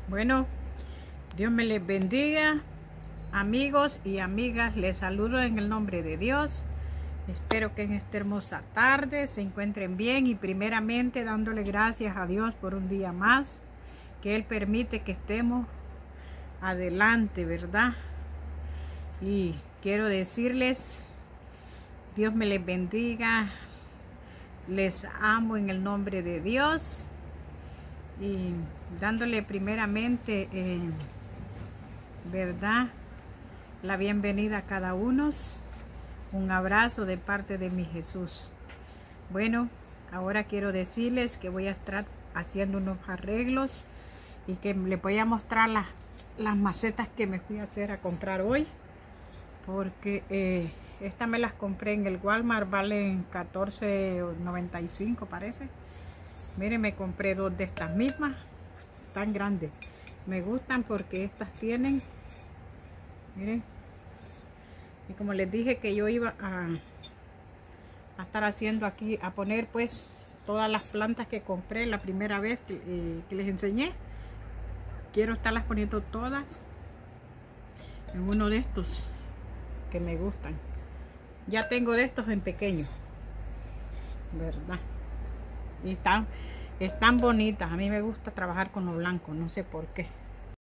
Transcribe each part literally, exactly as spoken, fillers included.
Bueno, Dios me les bendiga, amigos y amigas. Les saludo en el nombre de Dios. Espero que en esta hermosa tarde se encuentren bien y primeramente dándole gracias a Dios por un día más, que Él permite que estemos adelante, ¿verdad? Y quiero decirles, Dios me les bendiga, les amo en el nombre de Dios y dándole primeramente, eh, ¿verdad?, la bienvenida a cada uno. Un abrazo de parte de mi Jesús. Bueno, ahora quiero decirles que voy a estar haciendo unos arreglos y que les voy a mostrar las, las macetas que me fui a hacer a comprar hoy, porque eh, estas me las compré en el Walmart, valen catorce noventa y cinco parece. Miren, me compré dos de estas mismas, tan grandes. Me gustan porque estas tienen, miren, y como les dije que yo iba a, a estar haciendo aquí, a poner pues todas las plantas que compré la primera vez que, eh, que les enseñé. Quiero estarlas poniendo todas en uno de estos que me gustan. Ya tengo de estos en pequeño, ¿verdad? Y están, están bonitas. A mí me gusta trabajar con lo blanco, no sé por qué.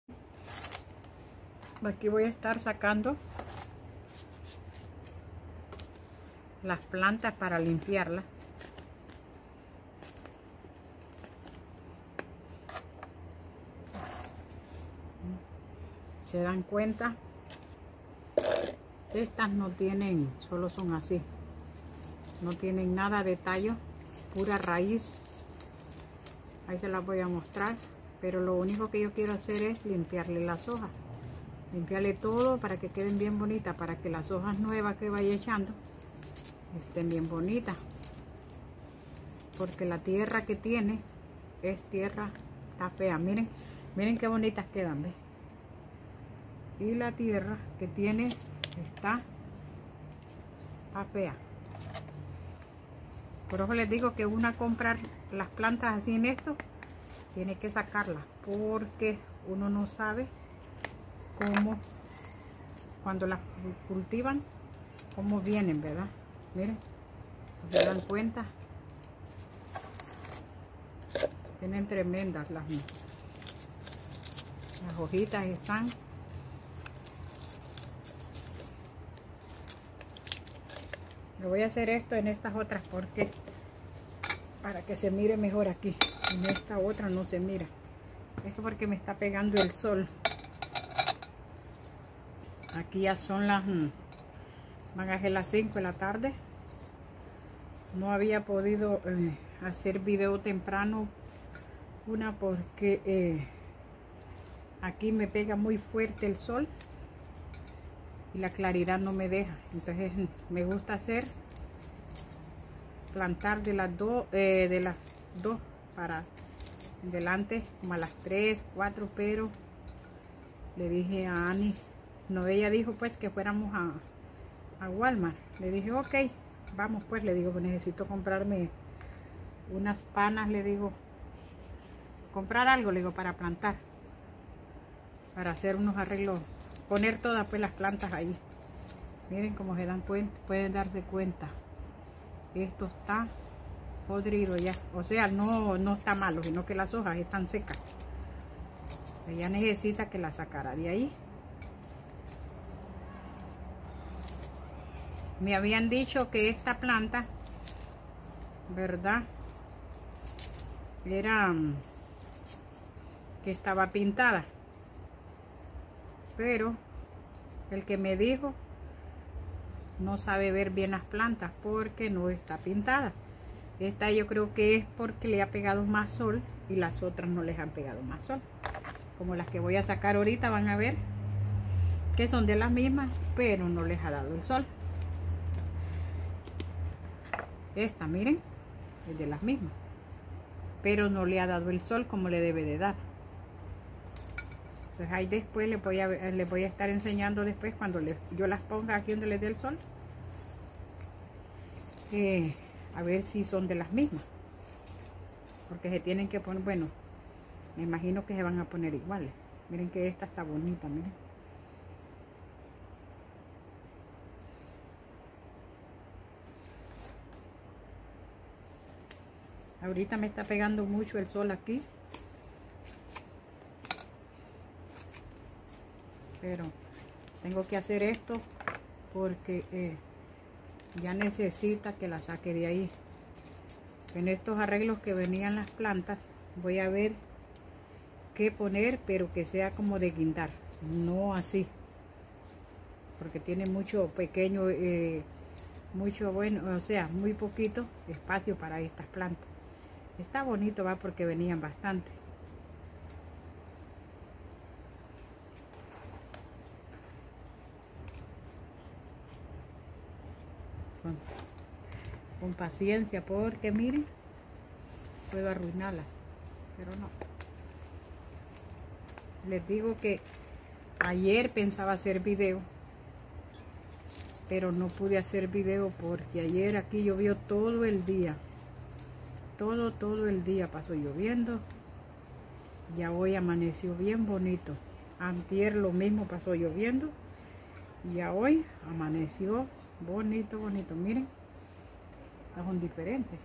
Aquí voy a estar sacando las plantas para limpiarlas. Se dan cuenta, estas no tienen, solo son así, no tienen nada de tallo, pura raíz. Ahí se las voy a mostrar, pero lo único que yo quiero hacer es limpiarle las hojas, limpiarle todo para que queden bien bonitas, para que las hojas nuevas que vaya echando estén bien bonitas, porque la tierra que tiene es tierra, está fea. Miren, miren qué bonitas quedan, ¿ves? Y la tierra que tiene está, está fea. Por eso les digo que una comprar las plantas así en esto, tiene que sacarlas, porque uno no sabe cómo, cuando las cultivan, cómo vienen, ¿verdad? Miren, se dan cuenta, tienen tremendas las, las hojitas están. Lo voy a hacer esto en estas otras porque para que se mire mejor aquí. En esta otra no se mira. Esto porque me está pegando el sol. Aquí ya son las, van a ser las cinco de la tarde. No había podido eh, hacer video temprano. Una porque eh, aquí me pega muy fuerte el sol y la claridad no me deja. Entonces me gusta hacer, plantar de las dos, eh, de las dos para delante, como a las tres, cuatro, pero le dije a Ani, no, ella dijo pues que fuéramos a, a Walmart. Le dije, ok, vamos pues, le digo, necesito comprarme unas panas, le digo, comprar algo, le digo, para plantar, para hacer unos arreglos, poner todas pues las plantas ahí. Miren cómo se dan cuenta, pueden darse cuenta. Esto está podrido ya, o sea, no, no está malo, sino que las hojas están secas. Ella necesita que la sacara de ahí. Me habían dicho que esta planta, ¿verdad?, era que estaba pintada, pero el que me dijo no sabe ver bien las plantas porque no está pintada. Esta yo creo que es porque le ha pegado más sol y las otras no les han pegado más sol. Como las que voy a sacar ahorita, van a ver que son de las mismas, pero no les ha dado el sol. Esta, miren, es de las mismas, pero no le ha dado el sol como le debe de dar. Pues ahí después les voy a, les voy a estar enseñando después cuando les, yo las ponga aquí donde les dé el sol, eh, a ver si son de las mismas, porque se tienen que poner, bueno, Me imagino que se van a poner iguales. Miren que esta está bonita, miren. Ahorita me está pegando mucho el sol aquí. Pero tengo que hacer esto porque eh, ya necesita que la saque de ahí. En estos arreglos que venían las plantas, voy a ver qué poner, pero que sea como de guindar, no así. Porque tiene mucho pequeño, eh, mucho bueno, o sea, muy poquito espacio para estas plantas. Está bonito, va, porque venían bastante. Con, con paciencia, porque miren, puedo arruinarlas, pero no. Les digo que ayer pensaba hacer video, pero no pude hacer video porque ayer aquí llovió todo el día. Todo, todo el día pasó lloviendo. Ya hoy amaneció bien bonito. Antier lo mismo pasó lloviendo. Y ya hoy amaneció bonito, bonito. Miren, son diferentes.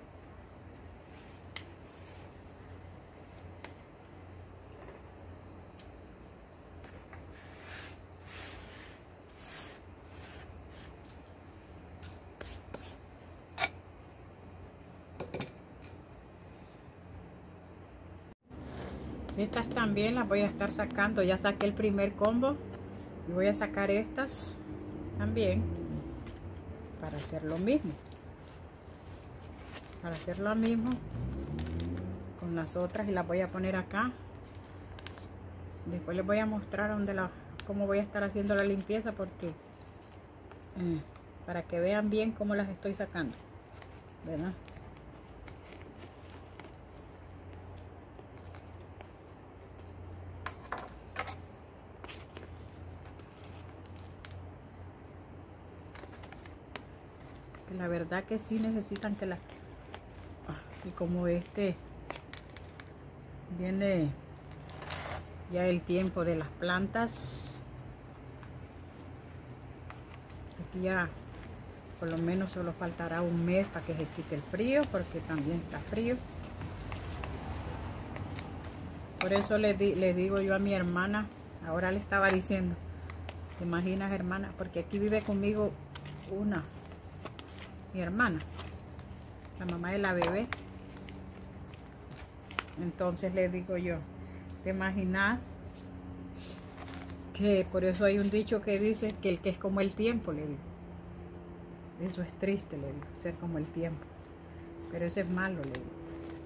Estas también las voy a estar sacando. Ya saqué el primer combo y voy a sacar estas también para hacer lo mismo. Para hacer lo mismo con las otras y las voy a poner acá. Después les voy a mostrar dónde la, cómo voy a estar haciendo la limpieza, porque eh, para que vean bien cómo las estoy sacando, ¿verdad? La verdad que sí necesitan que la... Y como este viene ya el tiempo de las plantas, aquí ya por lo menos solo faltará un mes para que se quite el frío, porque también está frío. Por eso le, di, le digo yo a mi hermana, ahora le estaba diciendo, ¿te imaginas, hermana? Porque aquí vive conmigo una... mi hermana, la mamá de la bebé. Entonces le digo yo, ¿te imaginas? Que por eso hay un dicho que dice que el que es como el tiempo, le digo. Eso es triste, le digo, ser como el tiempo. Pero eso es malo, le digo.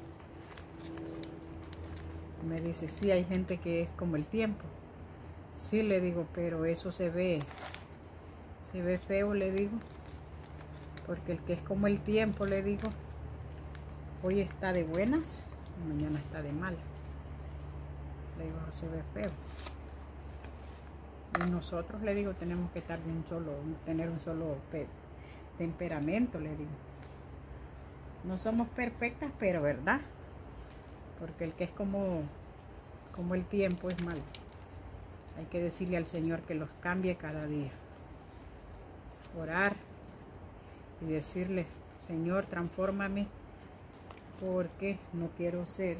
Me dice, sí, hay gente que es como el tiempo. Sí, le digo, pero eso se ve, se ve feo, le digo. Porque el que es como el tiempo, le digo, hoy está de buenas y mañana está de malas. Le digo, se ve feo. Y nosotros, le digo, tenemos que estar de un solo, tener un solo temperamento, le digo. No somos perfectas, pero verdad. Porque el que es como, como el tiempo es malo. Hay que decirle al Señor que los cambie cada día. Orar y decirle, Señor, transfórmame, porque no quiero ser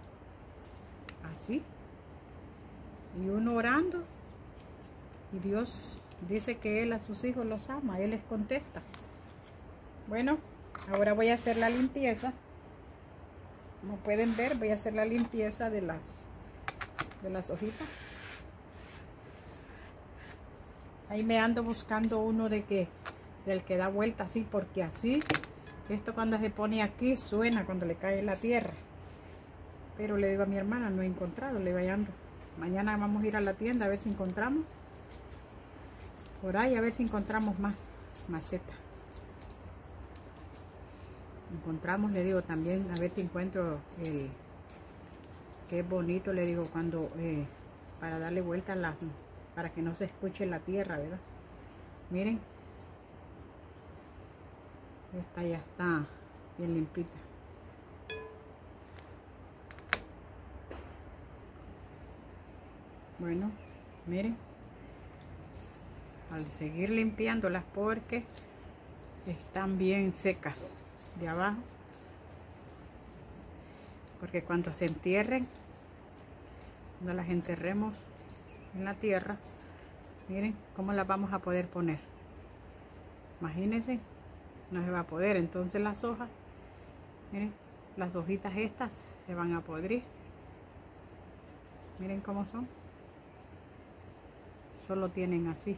así. Y uno orando, y Dios dice que Él a sus hijos los ama, Él les contesta. Bueno, ahora voy a hacer la limpieza. Como pueden ver, voy a hacer la limpieza de las, de las hojitas. Ahí me ando buscando uno de que del que da vuelta así, porque así, esto cuando se pone aquí suena cuando le cae la tierra. Pero le digo a mi hermana, no he encontrado, le voy ando. Mañana vamos a ir a la tienda a ver si encontramos. Por ahí a ver si encontramos más maceta. Encontramos, le digo también, a ver si encuentro el que es bonito, le digo, cuando eh, para darle vuelta a las, para que no se escuche la tierra, ¿verdad? Miren. Esta ya está bien limpita. Bueno, miren, al seguir limpiándolas porque están bien secas de abajo, porque cuando se entierren, cuando las enterremos en la tierra, miren cómo las vamos a poder poner. Imagínense, no se va a poder. Entonces las hojas, miren, las hojitas estas se van a podrir. Miren cómo son. Solo tienen así.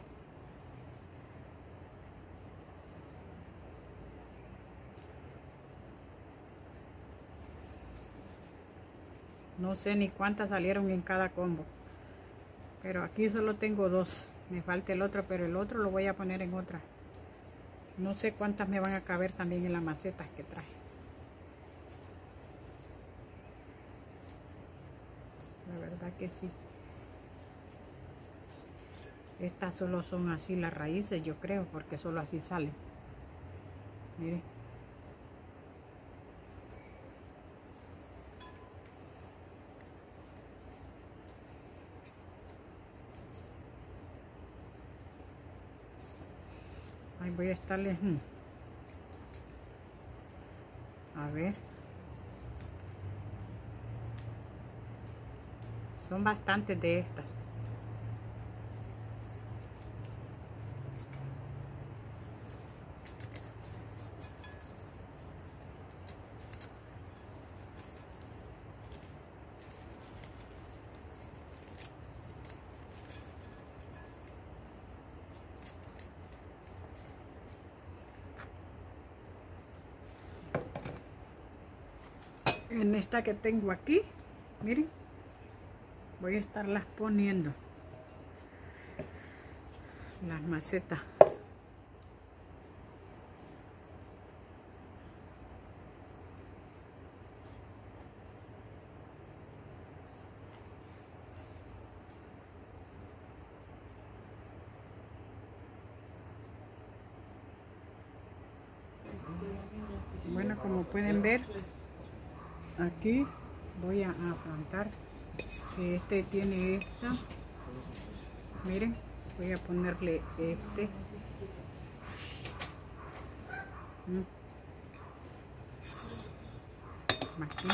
No sé ni cuántas salieron en cada combo, pero aquí solo tengo dos. Me falta el otro, pero el otro lo voy a poner en otra. No sé cuántas me van a caber también en las macetas que traje. La verdad que sí. Estas solo son así las raíces, yo creo, porque solo así salen. Miren. Ahí voy a estarles... Hmm. A ver. Son bastantes de estas. En esta que tengo aquí, miren, voy a estarlas poniendo las macetas. Bueno, como pueden ver, aquí voy a, a plantar. Este tiene esta. Miren, voy a ponerle este. Mm. Aquí.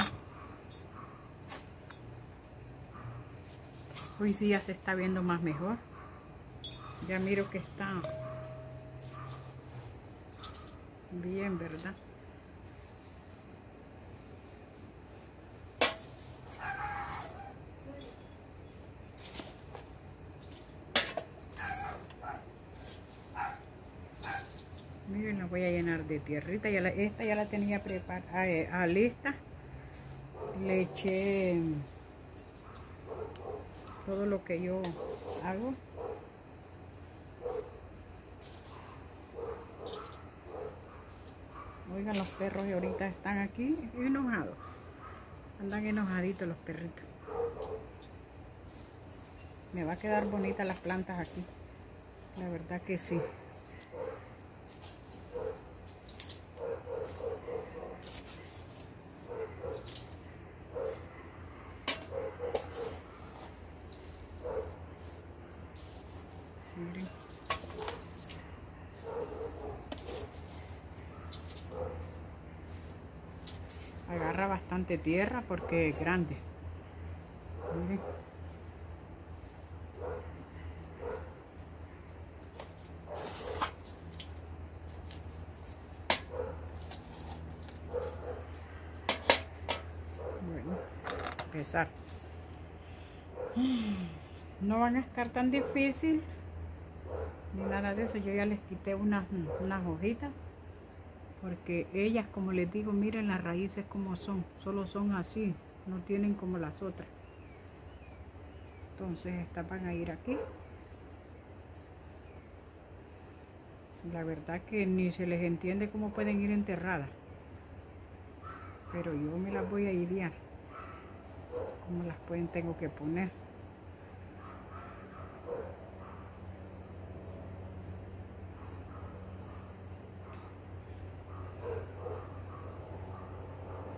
Hoy sí ya se está viendo más mejor. Ya miro que está bien, ¿verdad? Miren, la voy a llenar de tierrita. Ya la, esta ya la tenía preparada, eh, ah, lista. Le eché todo lo que yo hago. Oigan, los perros y ahorita están aquí enojados. Andan enojaditos los perritos. Me va a quedar bonita las plantas aquí. La verdad que sí. Miren. Agarra bastante tierra porque es grande. Miren. Bueno, empezar. No van a estar tan difícil ni nada de eso. Yo ya les quité unas, unas hojitas porque ellas, como les digo, miren las raíces como son, solo son así, no tienen como las otras. Entonces estas van a ir aquí. La verdad que ni se les entiende cómo pueden ir enterradas, pero yo me las voy a idear cómo las pueden, tengo que poner.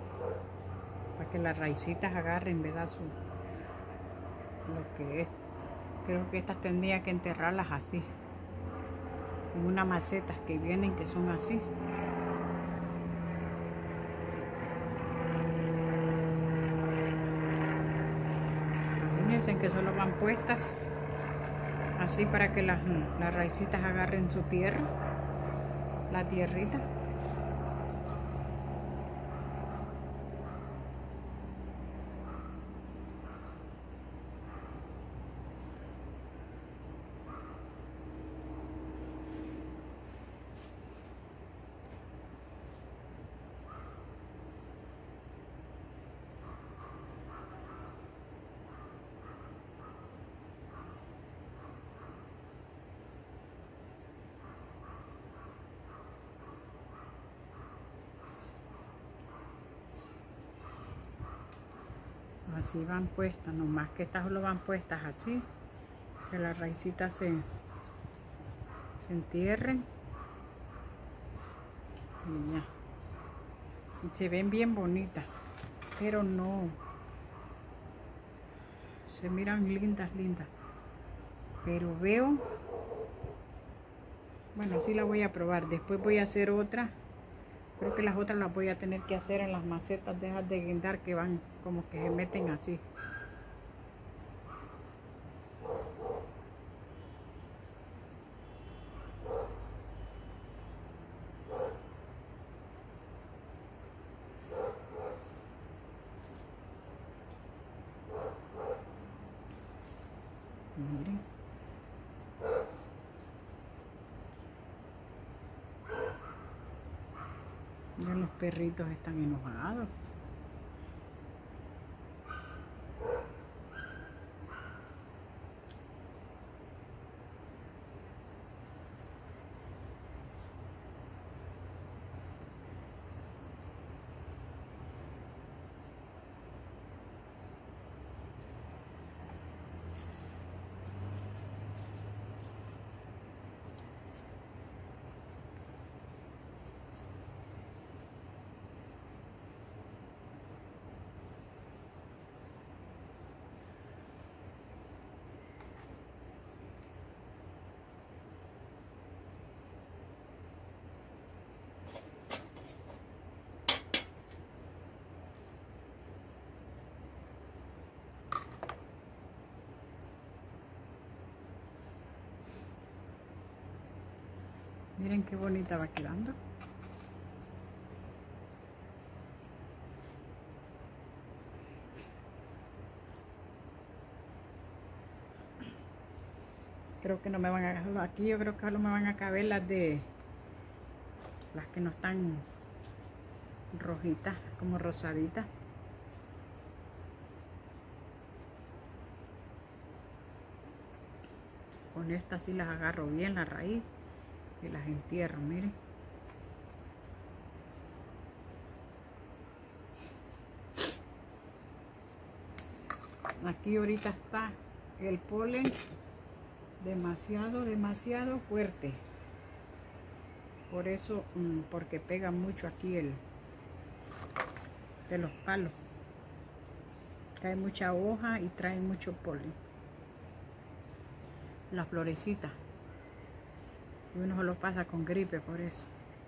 Para que las raicitas agarren, ¿verdad? Su, lo que es. Creo que estas tendría que enterrarlas así, en unas macetas que vienen que son así. Imagínense que solo van puestas así para que las, las raicitas agarren su tierra, la tierrita. Así van puestas, nomás que estas solo van puestas así, que las raicitas se, se entierren y ya. Y se ven bien bonitas, pero no, se miran lindas, lindas, pero veo, bueno, sí la voy a probar, después voy a hacer otra. Creo que las otras las voy a tener que hacer en las macetas de esas de guindar que van como que se meten así. Miren. Ya los perritos están enojados. Miren qué bonita va quedando. Creo que no me van a... Aquí yo creo que solo me van a caber las de... Las que no están rojitas, como rosaditas. Con estas sí las agarro bien la raíz y las entierro, miren. Aquí ahorita está el polen demasiado, demasiado fuerte. Por eso, porque pega mucho aquí el de los palos. Cae mucha hoja y trae mucho polen. Las florecitas. Y uno se lo pasa con gripe por eso.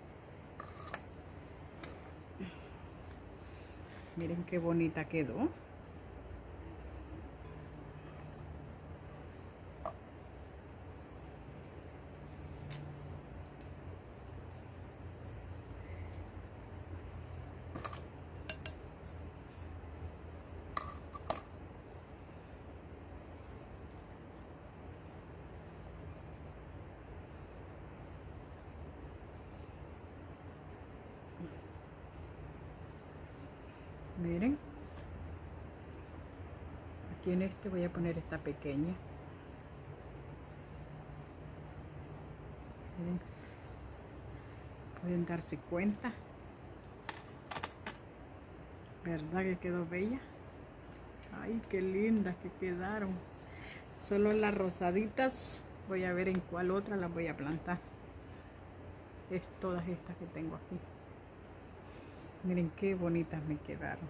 Miren qué bonita quedó. Miren, aquí en este voy a poner esta pequeña. Miren, pueden darse cuenta, ¿verdad que quedó bella? Ay, qué lindas que quedaron. Solo las rosaditas, voy a ver en cuál otra las voy a plantar. Es todas estas que tengo aquí. Miren qué bonitas me quedaron.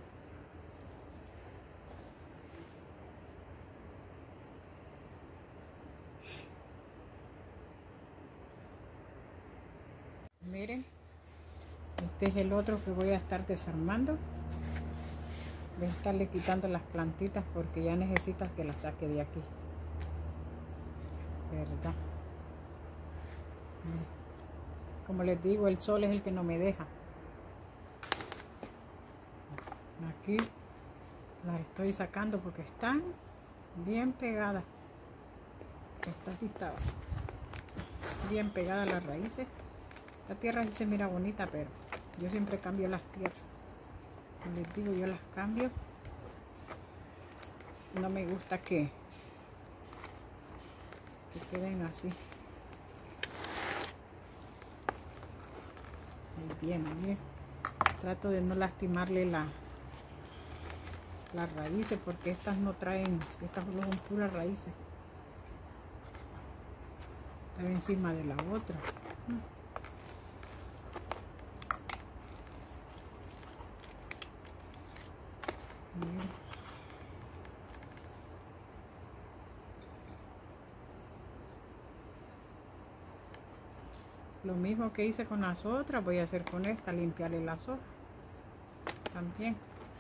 Miren, este es el otro que voy a estar desarmando. Voy a estarle quitando las plantitas porque ya necesitas que las saque de aquí, ¿verdad? Como les digo, el sol es el que no me deja. Aquí las estoy sacando porque están bien pegadas. Esta sí estaba bien pegada a las raíces. Esta tierra sí se mira bonita, pero yo siempre cambio las tierras. Como les digo, yo las cambio. No me gusta que, que queden así. Ahí viene, bien. Trato de no lastimarle la, las raíces porque estas no traen, estas son puras raíces. Está encima de la otra. Bien. Lo mismo que hice con las otras, voy a hacer con esta, limpiarle las hojas también.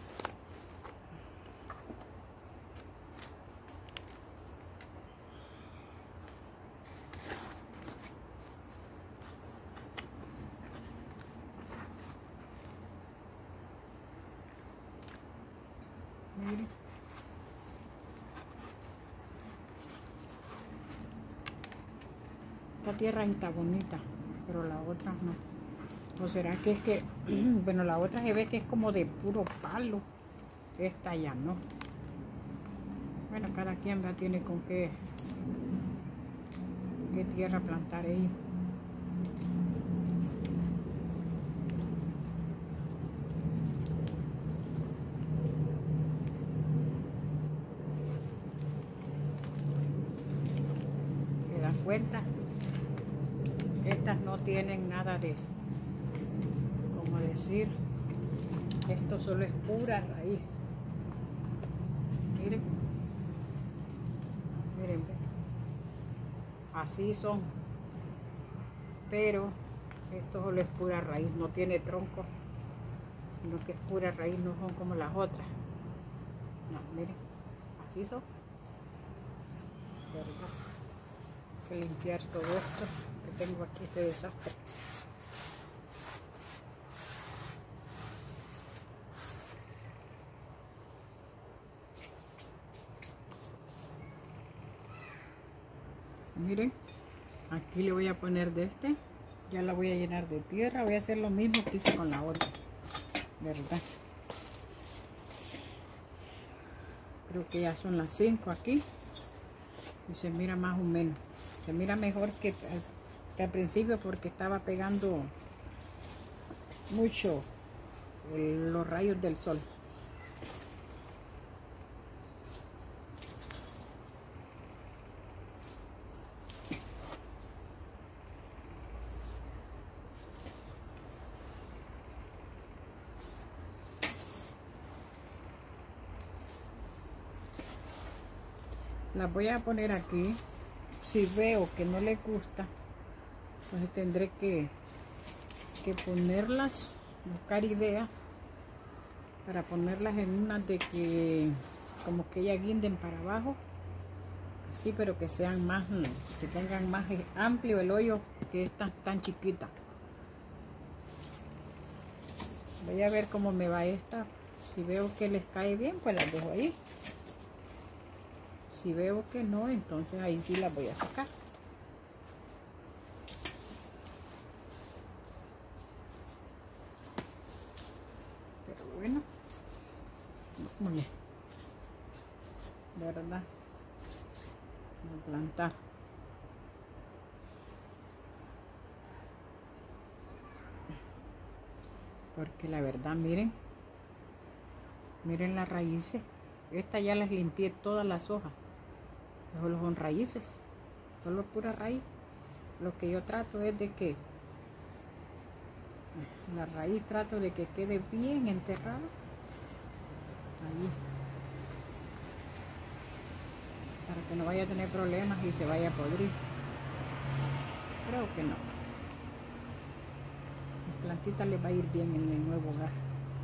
Miren. Esta tierra está bonita, pero la otra no. ¿O será que es que, bueno, la otra se ve que es como de puro palo? Esta ya no. Bueno, cada quien ya tiene con qué, qué tierra plantar ellos. ¿Se dan cuenta? Estas no tienen nada de, como decir, esto solo es pura raíz. Miren, miren, así son, pero esto solo es pura raíz, no tiene tronco, sino que es pura raíz, no son como las otras. No, miren, así son. ¿Verdad? Hay que limpiar todo esto que tengo aquí, este desastre. Miren, aquí le voy a poner de este, ya la voy a llenar de tierra, voy a hacer lo mismo que hice con la otra, ¿verdad? Creo que ya son las cinco aquí y se mira más o menos, se mira mejor que, que al principio porque estaba pegando mucho el, los rayos del sol. Las voy a poner aquí. Si veo que no le gusta, pues tendré que, que ponerlas, buscar ideas para ponerlas en unas de que como que ya guinden para abajo, así, pero que sean más, que tengan más amplio el hoyo, que esta tan chiquita. Voy a ver cómo me va esta. Si veo que les cae bien, pues las dejo ahí. Si veo que no, entonces ahí sí las voy a sacar. Pero bueno, vámonos, de verdad, voy a plantar. Porque la verdad, miren, miren las raíces. Esta ya las limpié todas las hojas. Solo son raíces, solo pura raíz. Lo que yo trato es de que la raíz trato de que quede bien enterrada allí, para que no vaya a tener problemas y se vaya a podrir. Creo que no. plantita les va a ir bien en el nuevo hogar.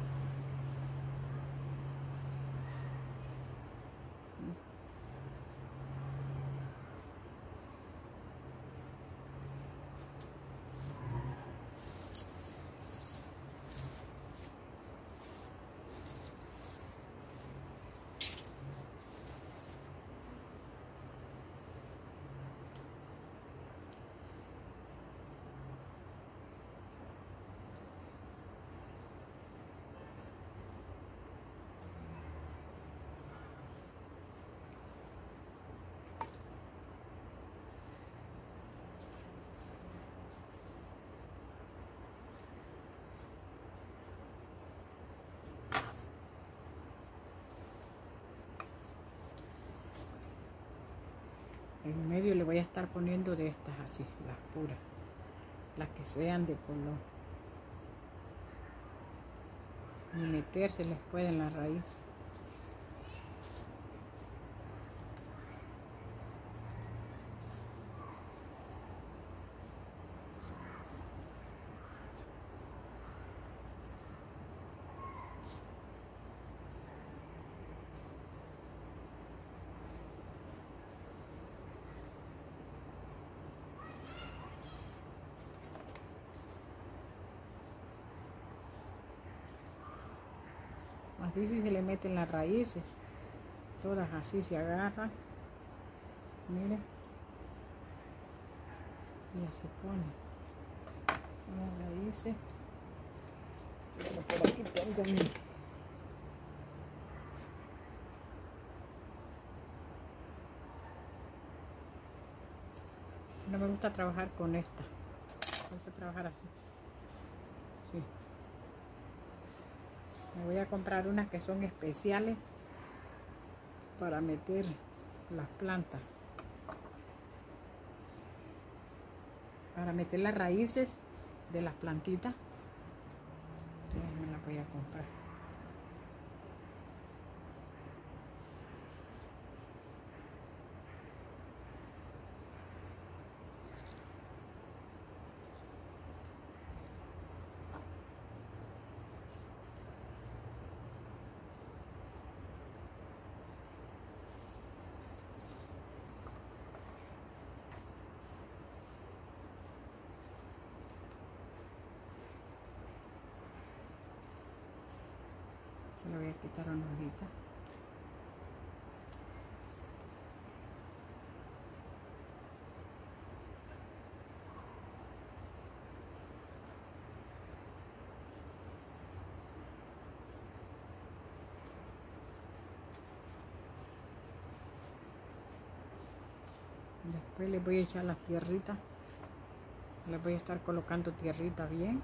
En medio le voy a estar poniendo de estas así, las puras, las que sean de color. Y meterse les puede en la raíz. Así si se le meten las raíces, todas así se agarran, miren, y ya se ponen las raíces. Pero por aquí tengo mi, no me gusta trabajar con esta, me gusta trabajar así. Sí. Me voy a comprar unas que son especiales para meter las plantas, para meter las raíces de las plantitas. Ya me las voy a comprar. Le voy a quitar una hojita. Después les voy a echar las tierritas. Les voy a estar colocando tierrita bien.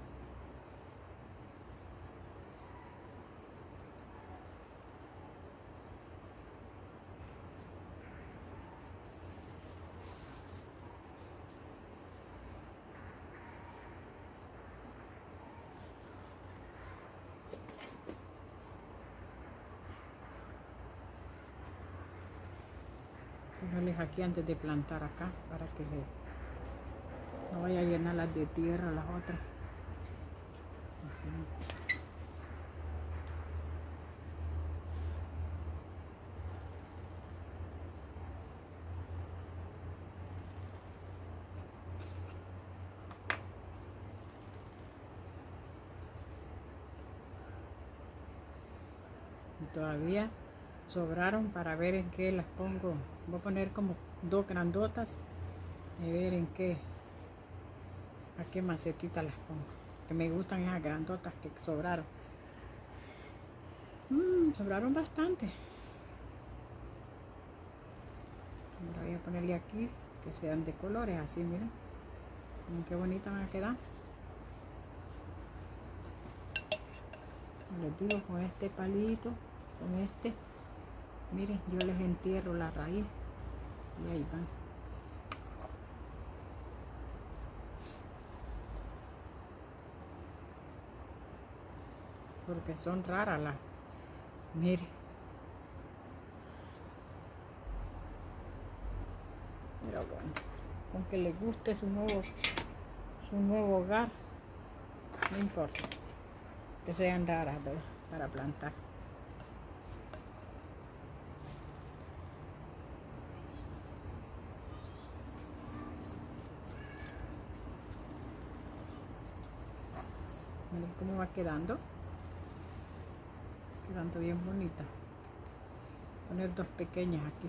Pónganles aquí antes de plantar acá para que le, no vaya a llenarlas de tierra las otras. Y todavía sobraron para ver en qué las pongo. Voy a poner como dos grandotas y ver en qué, a qué macetita las pongo, que me gustan esas grandotas que sobraron. Mm, sobraron bastante. Ahora voy a ponerle aquí que sean de colores así, miren, miren qué bonitas van a quedar. Les digo, con este palito, con este, miren, yo les entierro la raíz y ahí van. Porque son raras las, miren. Pero bueno, con que les guste su nuevo, su nuevo hogar. no importa que sean raras, ¿verdad? Para plantar. Miren cómo va quedando. Quedando bien bonita. Poner dos pequeñas aquí.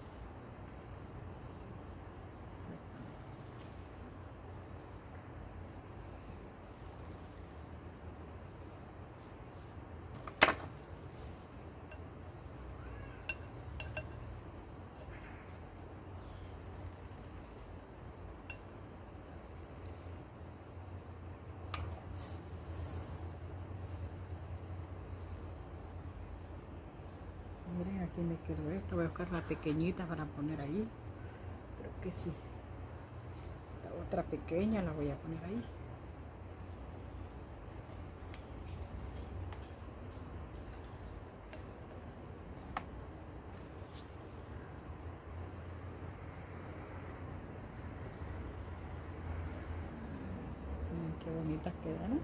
Miren, aquí me quedó esto. Voy a buscar la pequeñita para poner ahí. Creo que sí. Esta otra pequeña la voy a poner ahí. Miren qué bonitas quedan.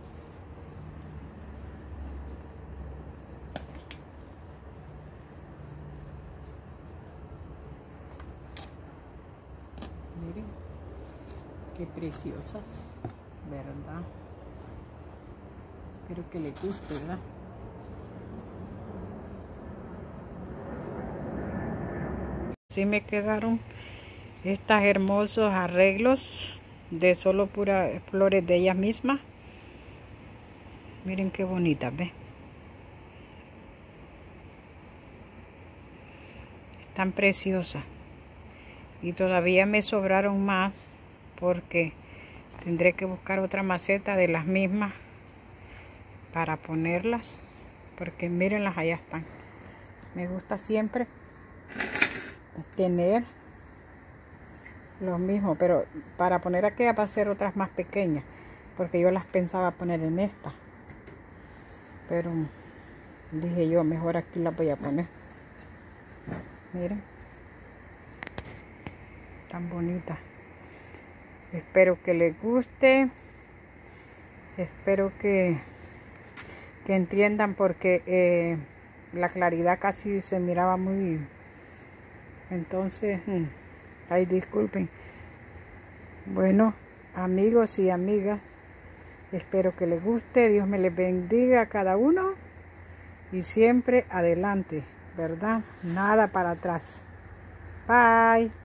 Miren, qué preciosas, ¿verdad? Espero que les guste, ¿verdad? Así me quedaron estas hermosos arreglos de solo puras flores de ellas mismas. Miren qué bonitas, ¿ves? Están preciosas. Y todavía me sobraron más porque tendré que buscar otra maceta de las mismas para ponerlas, porque mírenlas, allá están. Me gusta siempre tener lo mismo, pero para poner aquella va a ser otras más pequeñas, porque yo las pensaba poner en esta, pero dije yo, mejor aquí las voy a poner. Miren, tan bonita. Espero que les guste. Espero que, que entiendan, porque eh, la claridad casi se miraba muy... Entonces, hmm, ay, disculpen. Bueno, amigos y amigas, espero que les guste. Dios me les bendiga a cada uno. Y siempre adelante, ¿verdad? Nada para atrás. Bye.